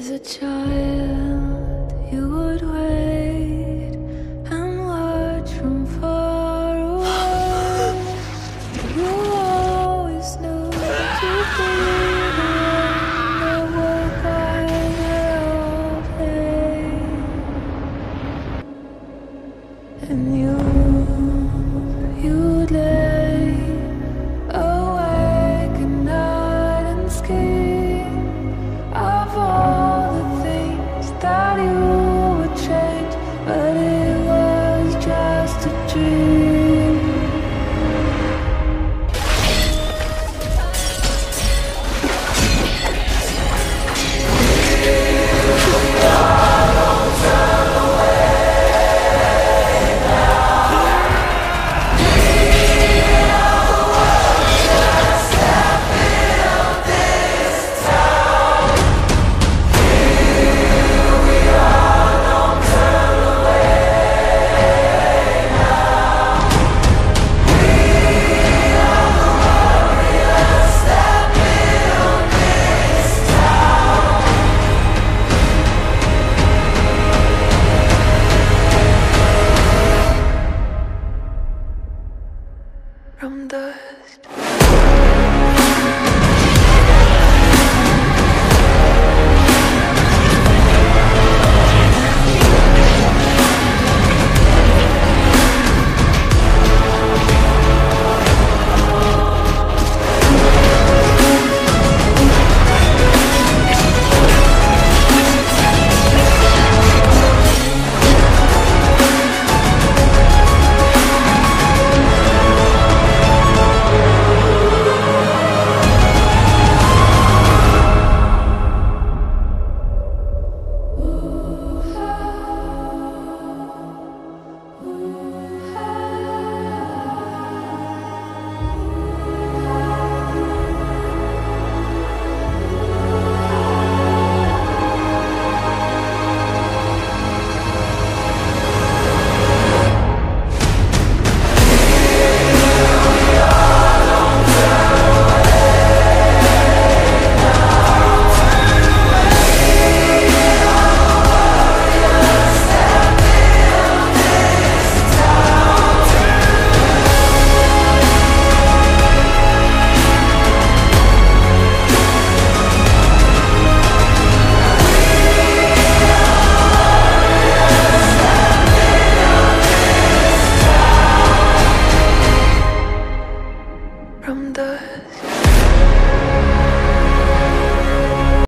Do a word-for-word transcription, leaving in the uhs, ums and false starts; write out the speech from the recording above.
As a child, you would wait and watch from far away. You always knew that you'd be the one that would guide their old day. And you, you'd lay awake at night and scheme of all the things that you would change, but it was just a dream. From dust. From dust.